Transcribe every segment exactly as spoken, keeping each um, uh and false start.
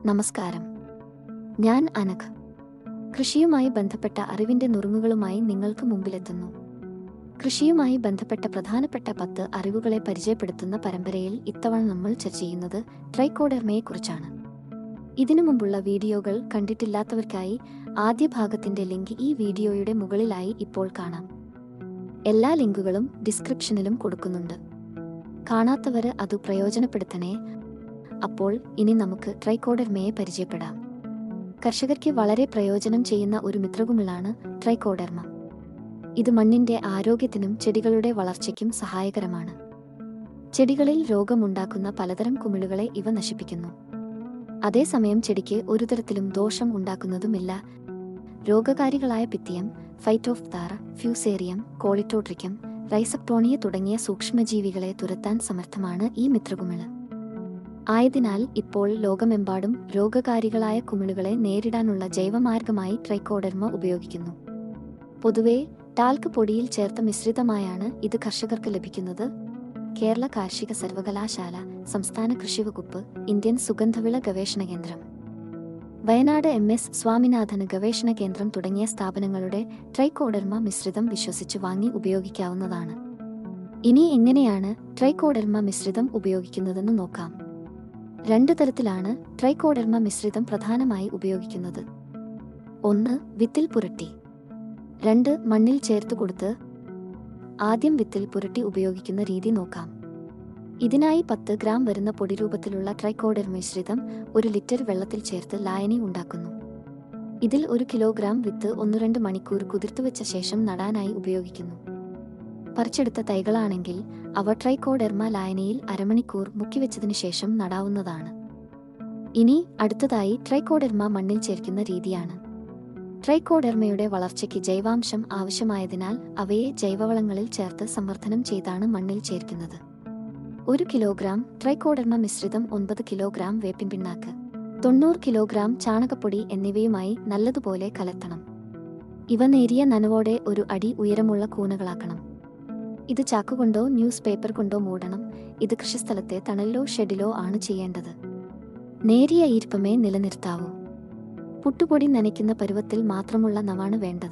നമസ്കാരം. ഞാൻ അനഘ്. കൃഷിയുമായി ബന്ധപ്പെട്ട അറിവിന്റെ നുറുങ്ങുകളുമായി നിങ്ങൾക്ക് മുമ്പിലെത്തുന്നു. കൃഷിയുമായി ബന്ധപ്പെട്ട പ്രധാനപ്പെട്ട പത്ത് അറിവുകളെ പരിചയപ്പെടുത്തുന്ന പരമ്പരയിൽ ഇത്തവണ നമ്മൾ ചർച്ച ചെയ്യുന്നത് ട്രൈക്കോഡെർമയെക്കുറിച്ചാണ്. ഇതിനു മുമ്പുള്ള വീഡിയോകൾ കണ്ടിട്ടില്ലാത്തവർക്കായി ആദ്യ ഭാഗത്തിന്റെ ലിങ്ക് ഈ വീഡിയോയുടെ മുകളിലായി ഇപ്പോൾ കാണാം. എല്ലാ ലിങ്കുകളും ഡിസ്ക്രിപ്ഷനിലും കൊടുക്കുന്നുണ്ട്. കാണാത്തവര് അത് പ്രയോജനപ്പെടുത്തണേ. അപ്പോൾ ഇനി നമുക്ക് ട്രൈക്കോഡെർമയെ പരിചയപ്പെടാം. കർഷകർക്ക് വളരെ പ്രയോജനം ചെയ്യുന്ന ഒരു മിത്രകുമിളാണ് ട്രൈക്കോഡെർമ. ഇത് മണ്ണിന്റെ ആരോഗ്യത്തിനും ചെടികളുടെ വളർച്ചയ്ക്കും സഹായകരമാണ്. ചെടികളിൽ രോഗമുണ്ടാക്കുന്ന പലതരം കുമിളുകളെ ഇവ നശിപ്പിക്കുന്നു. അതേസമയം ചെടിക്ക് ഒരു തരത്തിലും ദോഷം ഉണ്ടാക്കുന്നതുമില്ല. രോഗകാരികളായ പിത്തിയം, ഫൈറ്റോഫ്താറ, ഫ്യൂസേറിയം, കോളിറ്റോട്രിക്കം, റൈസപ്റ്റോണിയ തുടങ്ങിയ സൂക്ഷ്മജീവികളെ തുരത്താൻ സമർത്ഥമാണ് ഈ മിത്രകുമിള്. ആയതിനാൽ ഇപ്പോൾ ലോകമെമ്പാടും രോഗകാരികളായ കുമിളുകളെ നേരിടാനുള്ള ജൈവമാർഗമായി ട്രൈക്കോഡെർമ ഉപയോഗിക്കുന്നു. പൊതുവെ ടാൽക്ക് പൊടിയിൽ ചേർത്ത മിശ്രിതമായാണ് ഇത് കർഷകർക്ക് ലഭിക്കുന്നത്. കേരള കാർഷിക സർവകലാശാല, സംസ്ഥാന കൃഷി വകുപ്പ്, ഇന്ത്യൻ സുഗന്ധവിള ഗവേഷണ കേന്ദ്രം, വയനാട് എം എസ് സ്വാമിനാഥൻ ഗവേഷണ കേന്ദ്രം തുടങ്ങിയ സ്ഥാപനങ്ങളുടെ ട്രൈക്കോഡെർമ മിശ്രിതം വിശ്വസിച്ച് വാങ്ങി ഉപയോഗിക്കാവുന്നതാണ്. ഇനി എങ്ങനെയാണ് ട്രൈക്കോഡെർമ മിശ്രിതം ഉപയോഗിക്കുന്നതെന്ന് നോക്കാം. രണ്ടു തരത്തിലാണ് ട്രൈക്കോഡെർമ മിശ്രിതം പ്രധാനമായി ഉപയോഗിക്കുന്നത്. ഒന്ന്, വിത്തിൽ പുരട്ടി. രണ്ട്, മണ്ണിൽ ചേർത്ത് കൊടുത്ത്. ആദ്യം വിത്തിൽ പുരട്ടി ഉപയോഗിക്കുന്ന രീതി നോക്കാം. ഇതിനായി പത്ത് ഗ്രാം വരുന്ന പൊടിരൂപത്തിലുള്ള ട്രൈക്കോഡെർമ മിശ്രിതം ഒരു ലിറ്റർ വെള്ളത്തിൽ ചേർത്ത് ലായനി ഉണ്ടാക്കുന്നു. ഇതിൽ ഒരു കിലോഗ്രാം വിത്ത് ഒന്നു രണ്ട് മണിക്കൂർ കുതിർത്തുവെച്ച ശേഷം നടാനായി ഉപയോഗിക്കുന്നു. പറിച്ചെടുത്ത തൈകളാണെങ്കിൽ അവ ട്രൈക്കോഡെർമ ലായനിയിൽ അരമണിക്കൂർ മുക്കിവെച്ചതിനു ശേഷം നടാവുന്നതാണ്. ഇനി അടുത്തതായി ട്രൈക്കോഡെർമ മണ്ണിൽ ചേർക്കുന്ന രീതിയാണ്. ട്രൈക്കോഡെർമയുടെ വളർച്ചയ്ക്ക് ജൈവാംശം ആവശ്യമായതിനാൽ അവയെ ജൈവവളങ്ങളിൽ ചേർത്ത് സംവർദ്ധനം ചെയ്താണ് മണ്ണിൽ ചേർക്കുന്നത്. ഒരു കിലോഗ്രാം ട്രൈക്കോഡെർമ മിശ്രിതം ഒൻപത് കിലോഗ്രാം വേപ്പിൻ പിണ്ണാക്ക്, തൊണ്ണൂറ് കിലോഗ്രാം ചാണകപ്പൊടി എന്നിവയുമായി നല്ലതുപോലെ കലർത്തണം. ഇവ നേരിയ നനവോടെ ഒരു അടി ഉയരമുള്ള കൂനകളാക്കണം. ഇത് ചാക്കുകൊണ്ടോ ന്യൂസ് പേപ്പർ കൊണ്ടോ മൂടണം. ഇത് കൃഷിസ്ഥലത്തെ തണലിലോ ഷെഡിലോ ആണ് ചെയ്യേണ്ടത്. നേരിയ ഈർപ്പമേ നിലനിർത്താവൂ. പുട്ടുപൊടി നനയ്ക്കുന്ന പരുവത്തിൽ മാത്രമുള്ള നവാണ് വേണ്ടത്.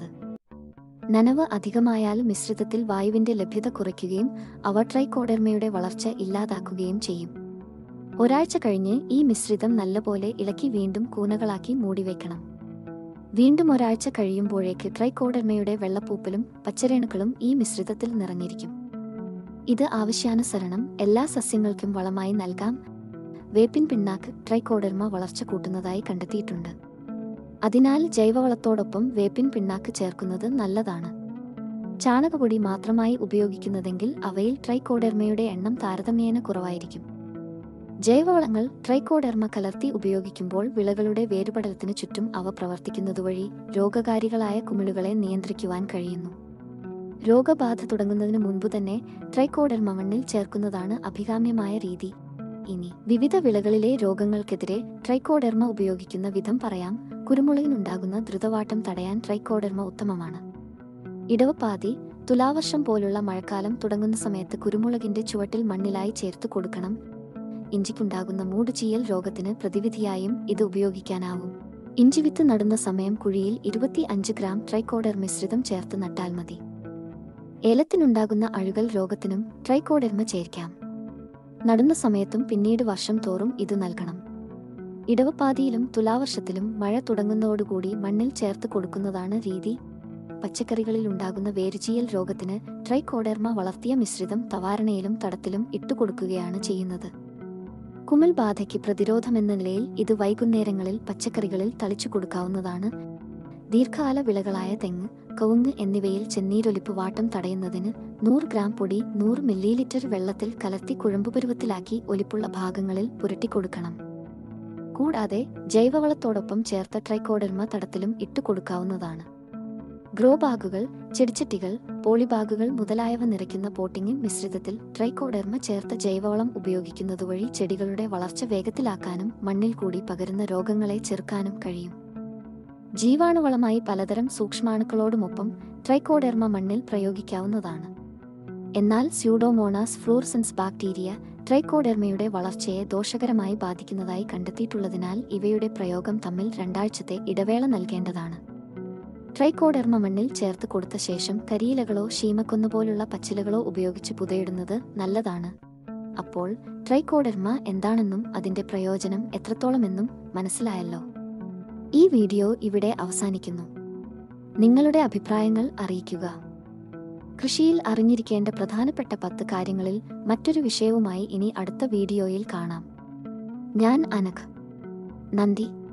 നനവ് അധികമായാൽ മിശ്രിതത്തിൽ വായുവിന്റെ ലഭ്യത കുറയ്ക്കുകയും അവ ട്രൈക്കോഡെർമയുടെ വളർച്ച ഇല്ലാതാക്കുകയും ചെയ്യും. ഒരാഴ്ച കഴിഞ്ഞ് ഈ മിശ്രിതം നല്ലപോലെ ഇളക്കി വീണ്ടും കൂനകളാക്കി മൂടിവെക്കണം. വീണ്ടും ഒരാഴ്ച കഴിയുമ്പോഴേക്ക് ട്രൈക്കോഡെർമയുടെ വെള്ളപ്പൂപ്പലും പച്ചരേണുക്കളും ഈ മിശ്രിതത്തിൽ നിറഞ്ഞിരിക്കും. ഇത് ആവശ്യാനുസരണം എല്ലാ സസ്യങ്ങൾക്കും വളമായി നൽകാം. വേപ്പിൻ പിണ്ണാക്ക് ട്രൈക്കോഡെർമ വളർച്ച കൂട്ടുന്നതായി കണ്ടെത്തിയിട്ടുണ്ട്. അതിനാൽ ജൈവവളത്തോടൊപ്പം വേപ്പിൻ പിണ്ണാക്ക് ചേർക്കുന്നത് നല്ലതാണ്. ചാണകപ്പൊടി മാത്രമായി ഉപയോഗിക്കുന്നതെങ്കിൽ അവയിൽ ട്രൈക്കോഡെർമയുടെ എണ്ണം താരതമ്യേന കുറവായിരിക്കും. ജൈവവളങ്ങൾ ട്രൈക്കോഡെർമ കലർത്തി ഉപയോഗിക്കുമ്പോൾ വിളകളുടെ വേരുപടലത്തിനു ചുറ്റും അവ പ്രവർത്തിക്കുന്നതുവഴി രോഗകാരികളായ കുമിളുകളെ നിയന്ത്രിക്കുവാൻ കഴിയുന്നു. രോഗബാധ തുടങ്ങുന്നതിനു മുൻപ് തന്നെ ട്രൈക്കോഡെർമ മണ്ണിൽ ചേർക്കുന്നതാണ് അഭികാമ്യമായ രീതി. ഇനി വിവിധ വിളകളിലെ രോഗങ്ങൾക്കെതിരെ ട്രൈക്കോഡെർമ ഉപയോഗിക്കുന്ന വിധം പറയാം. കുരുമുളകിനുണ്ടാകുന്ന ദ്രുതവാട്ടം തടയാൻ ട്രൈക്കോഡെർമ ഉത്തമമാണ്. ഇടവപ്പാതി, തുലാവർഷം പോലുള്ള മഴക്കാലം തുടങ്ങുന്ന സമയത്ത് കുരുമുളകിന്റെ ചുവട്ടിൽ മണ്ണിലായി ചേർത്ത് കൊടുക്കണം. ഇഞ്ചിക്കുണ്ടാകുന്ന മൂടുചീയൽ രോഗത്തിന് പ്രതിവിധിയായും ഇത് ഉപയോഗിക്കാനാവും. ഇഞ്ചിവിത്ത് നടുന്ന സമയം കുഴിയിൽ ഇരുപത്തി അഞ്ച് ഗ്രാം ട്രൈക്കോഡെർമ മിശ്രിതം ചേർത്ത് നട്ടാൽ മതി. ഏലത്തിനുണ്ടാകുന്ന അഴുകൽ രോഗത്തിനും ട്രൈക്കോഡെർമ ചേർക്കാം. നടുന്ന സമയത്തും പിന്നീട് വർഷം തോറും ഇത് നൽകണം. ഇടവപ്പാതിയിലും തുലാവർഷത്തിലും മഴ തുടങ്ങുന്നതോടുകൂടി മണ്ണിൽ ചേർത്ത് കൊടുക്കുന്നതാണ് രീതി. പച്ചക്കറികളിൽ ഉണ്ടാകുന്ന വേരുചീയൽ രോഗത്തിന് ട്രൈക്കോഡെർമ വളർത്തിയ മിശ്രിതം തവാരണയിലും തടത്തിലും ഇട്ടുകൊടുക്കുകയാണ് ചെയ്യുന്നത്. കുമിൾ ബാധയ്ക്ക് പ്രതിരോധമെന്ന നിലയിൽ ഇത് വൈകുന്നേരങ്ങളിൽ പച്ചക്കറികളിൽ തളിച്ചു കൊടുക്കാവുന്നതാണ്. ദീർഘകാല വിളകളായ തെങ്ങ്, കവുങ്ങ് എന്നിവയിൽ ചെന്നീരൊലിപ്പ് വാട്ടം തടയുന്നതിന് നൂറ് ഗ്രാം പൊടി നൂറ് മില്ലി ലിറ്റർ വെള്ളത്തിൽ കലർത്തി കുഴമ്പുപരുവത്തിലാക്കി ഒലിപ്പുള്ള ഭാഗങ്ങളിൽ പുരട്ടിക്കൊടുക്കണം. കൂടാതെ ജൈവവളത്തോടൊപ്പം ചേർത്ത ട്രൈക്കോഡെർമ തടത്തിലും ഇട്ടുകൊടുക്കാവുന്നതാണ്. ഗ്രോ ബാഗുകൾ, ചെടിച്ചട്ടികൾ, പോളിബാഗുകൾ മുതലായവ നിറയ്ക്കുന്ന പോട്ടിംഗ് മിശ്രിതത്തിൽ ട്രൈക്കോഡെർമ ചേർത്ത ജൈവവളം ഉപയോഗിക്കുന്നതുവഴി ചെടികളുടെ വളർച്ച വേഗത്തിലാക്കാനും മണ്ണിൽ കൂടി പകരുന്ന രോഗങ്ങളെ ചെറുക്കാനും കഴിയും. ജീവാണുവളമായി പലതരം സൂക്ഷ്മാണുക്കളോടുമൊപ്പം ട്രൈക്കോഡെർമ മണ്ണിൽ പ്രയോഗിക്കാവുന്നതാണ്. എന്നാൽ സ്യൂഡോമോണാസ് ഫ്ലൂറസൻസ് ബാക്ടീരിയ ട്രൈക്കോഡെർമയുടെ വളർച്ചയെ ദോഷകരമായി ബാധിക്കുന്നതായി കണ്ടെത്തിയിട്ടുള്ളതിനാൽ ഇവയുടെ പ്രയോഗം തമ്മിൽ രണ്ടാഴ്ചത്തെ ഇടവേള നൽകേണ്ടതാണ്. ട്രൈക്കോഡെർമ മണ്ണിൽ ചേർത്ത് കൊടുത്ത ശേഷം കരിയിലകളോ ശീമക്കൊന്നുപോലുള്ള പച്ചിലകളോ ഉപയോഗിച്ച് പുതയിടുന്നത് നല്ലതാണ്. അപ്പോൾ ട്രൈക്കോഡെർമ എന്താണെന്നും അതിന്റെ പ്രയോജനം എത്രത്തോളമെന്നും മനസ്സിലായല്ലോ. ഈ വീഡിയോ ഇവിടെ അവസാനിക്കുന്നു. നിങ്ങളുടെ അഭിപ്രായങ്ങൾ അറിയിക്കുക. കൃഷിയിൽ അറിഞ്ഞിരിക്കേണ്ട പ്രധാനപ്പെട്ട പത്ത് കാര്യങ്ങളിൽ മറ്റൊരു വിഷയവുമായി ഇനി അടുത്ത വീഡിയോയിൽ കാണാം. ഞാൻ അനഘ. നന്ദി.